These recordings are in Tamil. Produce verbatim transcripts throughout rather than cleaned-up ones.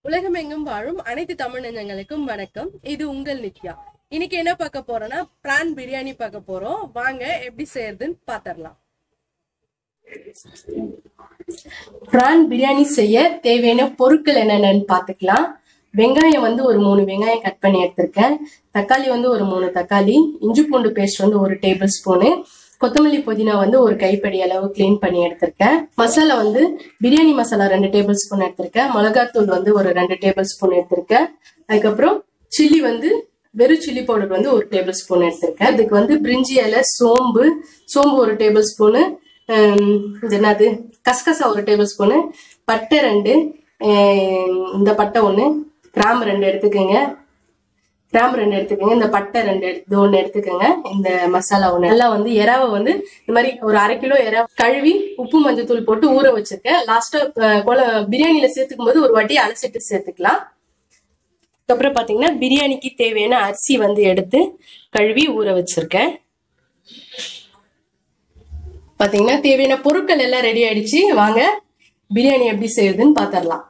உலகமெங்கும் வாழும் அனைத்து தமிழ் நெஞ்சங்களுக்கும் வணக்கம். இது உங்கள் நித்யா. இன்னைக்கு என்ன பார்க்க போறோம்னா பிரான் பிரியாணி பார்க்க போறோம். வாங்க எப்படி செய்யறதுன்னு பாத்திரலாம். பிரான் பிரியாணி செய்ய தேவையான பொருட்கள் என்னென்னு பாத்துக்கலாம். வெங்காயம் வந்து ஒரு மூணு வெங்காயம் கட் பண்ணி எடுத்திருக்கேன். தக்காளி வந்து ஒரு மூணு தக்காளி, இஞ்சி பூண்டு பேஸ்ட் வந்து ஒரு டேபிள் ஸ்பூனு, கொத்தமல்லி புதினா வந்து ஒரு கைப்படி அளவு கிளீன் பண்ணி எடுத்திருக்கேன். மசாலா வந்து பிரியாணி மசாலா ரெண்டு டேபிள் ஸ்பூன் எடுத்திருக்கேன். மிளகாத்தூள் வந்து ஒரு ரெண்டு டேபிள் ஸ்பூன் எடுத்திருக்கேன். அதுக்கப்புறம் சில்லி வந்து வெறும் சில்லி பவுடர் வந்து ஒரு டேபிள் ஸ்பூன் எடுத்திருக்கேன். இதுக்கு வந்து பிரிஞ்சி இலை, சோம்பு சோம்பு ஒரு டேபிள் ஸ்பூனு, என்னது கசகசா ஒரு டேபிள் ஸ்பூனு, பட்டை ரெண்டு, இந்த பட்டை ஒன்று, கிராம்பு ரெண்டு எடுத்துக்கோங்க கிராம்பு ரெண்டு எடுத்துக்கோங்க இந்த பட்டை ரெண்டு எடுத்து ஒன்று எடுத்துக்கோங்க. இந்த மசாலா ஒன்று நல்லா வந்து எறாவை வந்து இந்த மாதிரி ஒரு அரை கிலோ எறா கழுவி உப்பு மஞ்சள் தூள் போட்டு ஊற வச்சிருக்கேன். லாஸ்டா கொல பிரியாணியில சேர்த்துக்கும் போது ஒரு வாட்டி அலசிட்டு சேர்த்துக்கலாம். அதுக்கப்புறம் பாத்தீங்கன்னா பிரியாணிக்கு தேவையான அரிசி வந்து எடுத்து கழுவி ஊற வச்சிருக்கேன். பாத்தீங்கன்னா தேவையான பொருட்கள் எல்லாம் ரெடி ஆயிடுச்சு. வாங்க பிரியாணி எப்படி செய்யுதுன்னு பாத்திரலாம்.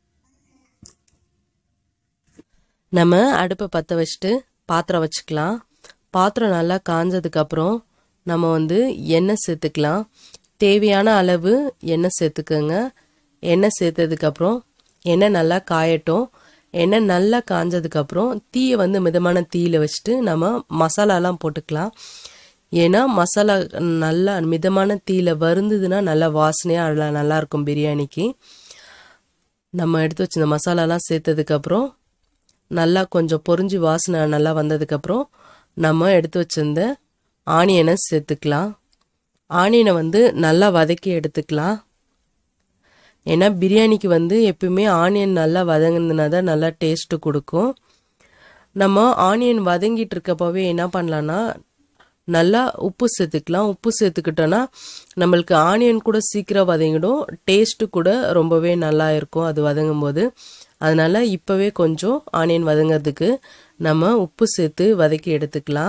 நம்ம அடுப்பை பற்ற வச்சுட்டு பாத்திரம் வச்சுக்கலாம். பாத்திரம் நல்லா காஞ்சதுக்கு அப்புறம் நம்ம வந்து எண்ணெய் சேர்த்துக்கலாம். தேவையான அளவு எண்ணெய் சேர்த்துக்கோங்க. எண்ணெய் சேர்த்ததுக்கப்புறம் எண்ணெய் நல்லா காயட்டும். எண்ணெய் நல்லா காஞ்சதுக்கப்புறம் தீயை வந்து மிதமான தீயில் வச்சுட்டு நம்ம மசாலாலாம் போட்டுக்கலாம். ஏன்னா மசாலா நல்லா மிதமான தீயில் வருந்ததுன்னா நல்லா வாசனையாக நல்லா இருக்கும் பிரியாணிக்கு. நம்ம எடுத்து வச்சு இந்த மசாலாலாம் சேர்த்ததுக்கப்புறம் நல்லா கொஞ்சம் பொரிஞ்சு வாசனை நல்லா வந்ததுக்கப்புறம் நம்ம எடுத்து வச்சிருந்த ஆனியனை சேர்த்துக்கலாம். ஆனியனை வந்து நல்லா வதக்கி எடுத்துக்கலாம். ஏன்னா பிரியாணிக்கு வந்து எப்பயுமே ஆனியன் நல்லா வதங்கினா தான் நல்லா டேஸ்ட்டு கொடுக்கும். நம்ம ஆனியன் வதங்கிட்டு இருக்கப்பவே என்ன பண்ணலான்னா நல்லா உப்பு சேர்த்துக்கலாம். உப்பு சேர்த்துக்கிட்டோன்னா நம்மளுக்கு ஆனியன் கூட சீக்கிரம் வதங்கிடும். டேஸ்ட்டு கூட ரொம்பவே நல்லா இருக்கும் அது வதங்கும் போது. அதனால இப்போவே கொஞ்சம் ஆனியன் வதங்கிறதுக்கு நம்ம உப்பு சேர்த்து வதக்கி எடுத்துக்கலாம்.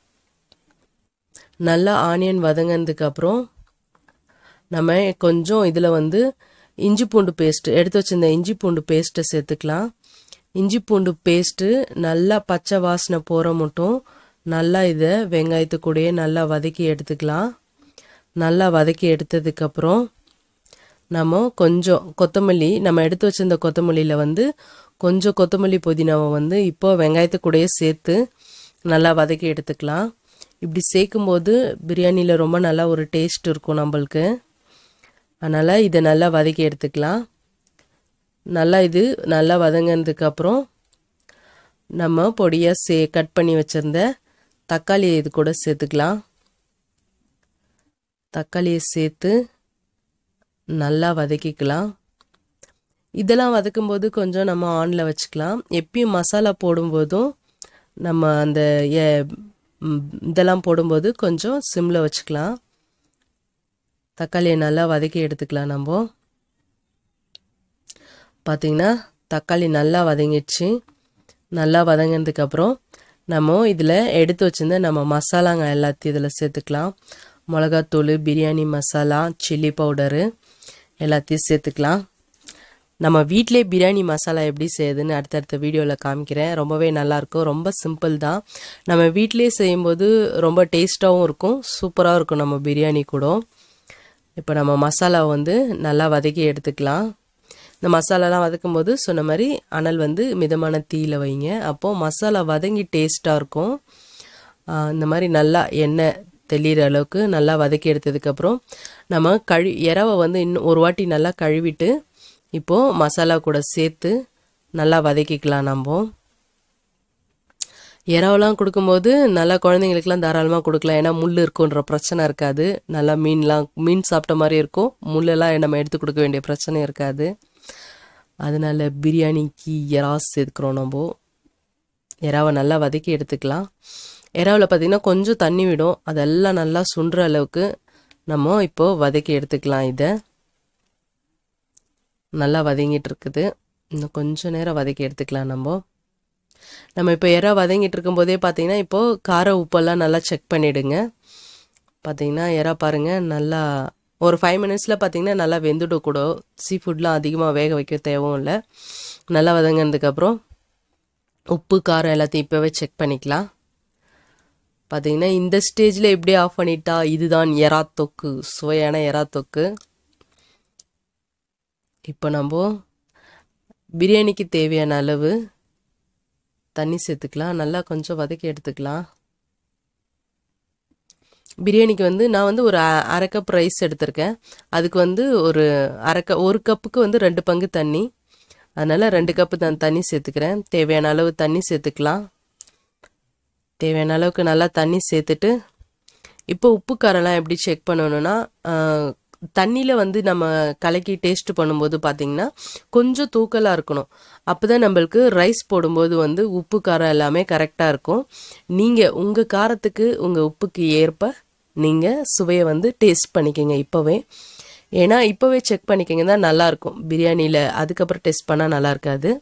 நல்லா ஆனியன் வதங்கினதுக்கு அப்புறம் நம்ம கொஞ்சம் இதில் வந்து இஞ்சி பூண்டு பேஸ்ட்டு எடுத்து வச்சிருந்த இஞ்சி பூண்டு பேஸ்ட்டை சேர்த்துக்கலாம். இஞ்சி பூண்டு பேஸ்ட்டு நல்லா பச்சை வாசனை போகிற மட்டும் நல்லா இதை வெங்காயத்து கூடயே நல்லா வதக்கி எடுத்துக்கலாம். நல்லா வதக்கி எடுத்ததுக்கப்புறம் நம்ம கொஞ்சம் கொத்தமல்லி நம்ம எடுத்து வச்சிருந்த கொத்தமல்லியில் வந்து கொஞ்சம் கொத்தமல்லி புதினாவை வந்து இப்போ வெங்காயத்து கூடயே சேர்த்து நல்லா வதக்கி எடுத்துக்கலாம். இப்படி சேர்க்கும்போது பிரியாணியில் ரொம்ப நல்லா ஒரு டேஸ்ட் இருக்கும் நம்மளுக்கு. அதனால் இதை நல்லா வதக்கி எடுத்துக்கலாம். நல்லா இது நல்லா வதங்கினதுக்கப்புறம் நம்ம பொடியாக சே கட் பண்ணி வச்சுருந்த தக்காளியை இது கூட சேர்த்துக்கலாம். தக்காளியை சேர்த்து நல்லா வதக்கிக்கலாம். இதெல்லாம் வதக்கும்போது கொஞ்சம் நம்ம ஆனில் வச்சுக்கலாம். எப்பயும் மசாலா போடும்போதும் நம்ம அந்த இதெல்லாம் போடும்போது கொஞ்சம் சிம்மில் வச்சுக்கலாம். தக்காளியை நல்லா வதக்கி எடுத்துக்கலாம். நம்ம பார்த்திங்கன்னா தக்காளி நல்லா வதங்கிடுச்சு. நல்லா வதங்கினதுக்கப்புறம் நம்ம இதில் எடுத்து வச்சுருந்த நம்ம மசாலாங்க எல்லாத்தையும் இதில் சேர்த்துக்கலாம். மிளகாத்தூள், பிரியாணி மசாலா, சில்லி பவுடரு எல்லாத்தையும் சேர்த்துக்கலாம். நம்ம வீட்டிலே பிரியாணி மசாலா எப்படி செய்யுதுன்னு அடுத்தடுத்த வீடியோவில் காமிக்கிறேன். ரொம்பவே நல்லாயிருக்கும். ரொம்ப சிம்பிள் தான். நம்ம வீட்டிலே செய்யும்போது ரொம்ப டேஸ்ட்டாகவும் இருக்கும், சூப்பராக இருக்கும் நம்ம பிரியாணி கூட. இப்போ நம்ம மசாலா வந்து நல்லா வதக்கி எடுத்துக்கலாம். இந்த மசாலாலாம் வதக்கும் போது சொன்ன மாதிரி அனல் வந்து மிதமான தீயில் வைங்க. அப்போது மசாலா வதங்கி டேஸ்ட்டாக இருக்கும். இந்த மாதிரி நல்லா எண்ணெய் தெளிகிற அளவுக்கு நல்லா வதக்கி எடுத்ததுக்கப்புறம் நம்ம கழு எறாவை வந்து இன்னும் ஒரு வாட்டி நல்லா கழுவிட்டு இப்போது மசாலா கூட சேர்த்து நல்லா வதக்கிக்கலாம். நம்ம எறாவெல்லாம் கொடுக்கும்போது நல்லா குழந்தைங்களுக்குலாம் தாராளமாக கொடுக்கலாம். ஏன்னா முள் இருக்குன்ற பிரச்சனை இருக்காது. நல்லா மீன்லாம் மீன் சாப்பிட்ட மாதிரி இருக்கும். முள்ளெல்லாம் நம்ம எடுத்து கொடுக்க வேண்டிய பிரச்சனை இருக்காது. அதனால் பிரியாணிக்கு எறா சேர்த்துக்கிறோம். நம்ம எறாவை நல்லா வதக்கி எடுத்துக்கலாம். எறாவில் பார்த்திங்கன்னா கொஞ்சம் தண்ணி விடும். அதெல்லாம் நல்லா சுண்டுற அளவுக்கு நம்ம இப்போது வதக்கி எடுத்துக்கலாம். இதை நல்லா வதங்கிட்டு இருக்குது. இன்னும் கொஞ்சம் நேரம் வதக்கி எடுத்துக்கலாம். நம்ம நம்ம இப்போ எறா வதங்கிட்டு இருக்கும்போதே பார்த்திங்கன்னா இப்போது கார உப்பெல்லாம் நல்லா செக் பண்ணிவிடுங்க. பார்த்திங்கன்னா எறா பாருங்கள் நல்லா ஒரு ஃபைவ் மினிட்ஸில் பார்த்திங்கன்னா நல்லா வெந்துடும் கூட. சீ ஃபுட்லாம் அதிகமாக வேக வைக்க தேவையும் இல்லை. நல்லா வதங்கினதுக்கப்புறம் உப்பு காரம் எல்லாத்தையும் இப்போவே செக் பண்ணிக்கலாம். பார்த்தீங்கன்னா இந்த ஸ்டேஜில் எப்படி ஆஃப் பண்ணிட்டா இதுதான் எறா தொக்கு, சுவையான எறா தொக்கு. இப்போ நம்ம பிரியாணிக்கு தேவையான அளவு தண்ணி சேர்த்துக்கலாம். நல்லா கொஞ்சம் வதக்கி எடுத்துக்கலாம். பிரியாணிக்கு வந்து நான் வந்து ஒரு அரை கப் ரைஸ் எடுத்திருக்கேன். அதுக்கு வந்து ஒரு அரை க ஒரு கப்புக்கு வந்து ரெண்டு பங்கு தண்ணி, அதனால் ரெண்டு கப்பு நான் தண்ணி சேர்த்துக்கிறேன். தேவையான அளவு தண்ணி சேர்த்துக்கலாம். தேவையான அளவுக்கு நல்லா தண்ணி சேர்த்துட்டு இப்போ உப்பு காரெல்லாம் எப்படி செக் பண்ணணும்னா, தண்ணியில் வந்து நம்ம கலக்கி டேஸ்ட்டு பண்ணும்போது பார்த்திங்கன்னா கொஞ்சம் தூக்கலாக இருக்கணும். அப்போ தான் நம்மளுக்கு ரைஸ் போடும்போது வந்து உப்பு காரம் எல்லாமே கரெக்டாக இருக்கும். நீங்கள் உங்கள் காரத்துக்கு உங்கள் உப்புக்கு ஏற்ப நீங்கள் சுவையை வந்து டேஸ்ட் பண்ணிக்கோங்க இப்போவே. ஏன்னா இப்போவே செக் பண்ணிக்கோங்க தான் நல்லாயிருக்கும் பிரியாணியில். அதுக்கப்புறம் டேஸ்ட் பண்ணால் நல்லா இருக்காது.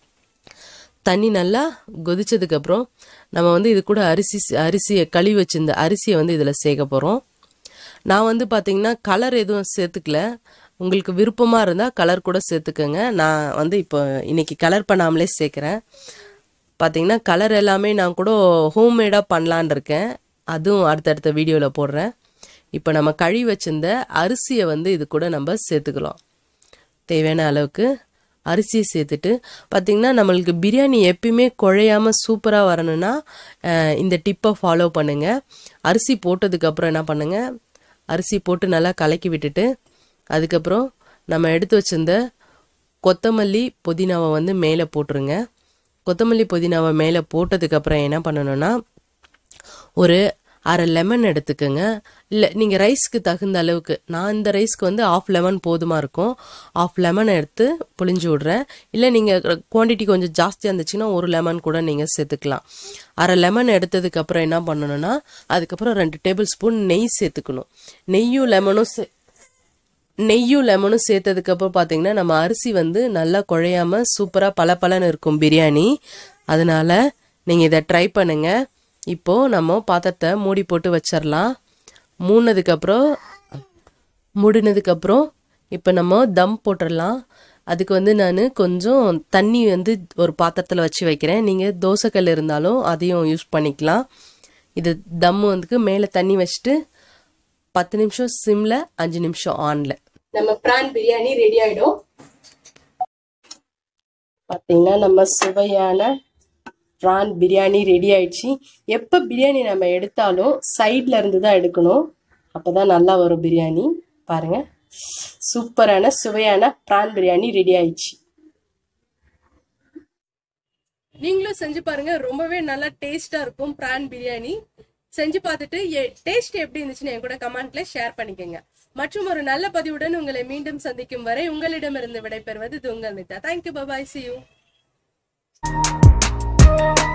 தண்ணி நல்லா கொதிச்சதுக்கப்புறம் நம்ம வந்து இது கூட அரிசி அரிசியை கழுவி வச்சிருந்த அரிசியை வந்து இதில் சேர்க்க போகிறோம். நான் வந்து பார்த்திங்கன்னா கலர் எதுவும் சேர்த்துக்கல. உங்களுக்கு விருப்பமாக இருந்தால் கலர் கூட சேர்த்துக்கோங்க. நான் வந்து இப்போ இன்றைக்கி கலர் பண்ணாமலே சேர்க்குறேன். பார்த்திங்கன்னா கலர் எல்லாமே நான் கூட ஹோம்மேடாக பண்ணலான் இருக்கேன். அதுவும் அடுத்தடுத்த வீடியோவில் போடுறேன். இப்போ நம்ம கழுவி வச்சிருந்த அரிசியை வந்து இது கூட நம்ம சேர்த்துக்கலாம். தேவையான அளவுக்கு அரிசியை சேர்த்துட்டு பார்த்திங்கன்னா நம்மளுக்கு பிரியாணி எப்பயுமே குழையாமல் சூப்பராக வரணும்னா இந்த டிப்பை ஃபாலோ பண்ணுங்கள். அரிசி போட்டதுக்கப்புறம் என்ன பண்ணுங்கள், அரிசி போட்டு நல்லா கலக்கி விட்டுட்டு அதுக்கப்புறம் நம்ம எடுத்து வச்சிருந்த கொத்தமல்லி புதினாவை வந்து மேலே போட்டுருங்க. கொத்தமல்லி புதினாவை மேலே போட்டதுக்கப்புறம் என்ன பண்ணணும்னா ஒரு அரை லெமன் எடுத்துக்கோங்க. இல்லை நீங்கள் ரைஸ்க்கு தகுந்த அளவுக்கு, நான் இந்த ரைஸ்க்கு வந்து ஆஃப் லெமன் போதுமாக இருக்கும். ஆஃப் லெமன் எடுத்து புளிஞ்சு விட்றேன். இல்லை நீங்கள் குவான்டிட்டி கொஞ்சம் ஜாஸ்தியாக இருந்துச்சுன்னா ஒரு லெமன் கூட நீங்கள் சேர்த்துக்கலாம். அரை லெமன் எடுத்ததுக்கப்புறம் என்ன பண்ணணும்னா அதுக்கப்புறம் ரெண்டு டேபிள் ஸ்பூன் நெய் சேர்த்துக்கணும். நெய்யும் லெமனும் சே நெய்யும் லெமனும் சேர்த்ததுக்கப்புறம் பார்த்தீங்கன்னா நம்ம அரிசி வந்து நல்லா குழையாமல் சூப்பராக பல பலன்னு இருக்கும் பிரியாணி. அதனால் நீங்கள் இதை ட்ரை பண்ணுங்கள். இப்போது நம்ம பாத்திரத்தை மூடி போட்டு வச்சிடலாம். மூடினதுக்கப்புறம் மூடினதுக்கப்புறம் இப்போ நம்ம தம் போட்டுடலாம். அதுக்கு வந்து நான் கொஞ்சம் தண்ணி வந்து ஒரு பாத்திரத்தில் வச்சு வைக்கிறேன். நீங்கள் தோசைக்கல் இருந்தாலும் அதையும் யூஸ் பண்ணிக்கலாம். இது தம் வந்து மேலே தண்ணி வச்சுட்டு பத்து நிமிஷம் சிம்மில், அஞ்சு நிமிஷம் ஆனில் நம்ம பிரான் பிரியாணி ரெடி ஆகிடும். பார்த்தீங்கன்னா நம்ம சுவையான பிரான் பிரியாணி ரெடி ஆயிடுச்சு. எப்போ பிரியாணி நம்ம எடுத்தாலும் சைடில் இருந்து தான் எடுக்கணும், அப்போ தான் நல்லா வரும் பிரியாணி. பாருங்கள், சூப்பரான சுவையான பிரான் பிரியாணி ரெடி ஆயிடுச்சு. நீங்களும் செஞ்சு பாருங்க, ரொம்பவே நல்லா டேஸ்டா இருக்கும் பிரான் பிரியாணி. செஞ்சு பார்த்துட்டு டேஸ்ட் எப்படி இருந்துச்சுன்னு என் கூட கமெண்ட்ல ஷேர் பண்ணிக்கோங்க. மற்றும் ஒரு நல்ல பதிவுடன் உங்களை மீண்டும் சந்திக்கும் வரை உங்களிடமிருந்து விடைபெறுவது இது உங்கள் Nitha. Thank you, bye, see you.